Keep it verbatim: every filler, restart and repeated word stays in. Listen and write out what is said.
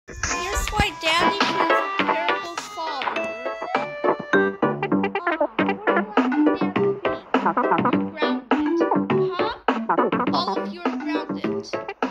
Here's why Daddy is a terrible father. Ah, where will Daddy be? You're grounded. Huh? All of you are grounded.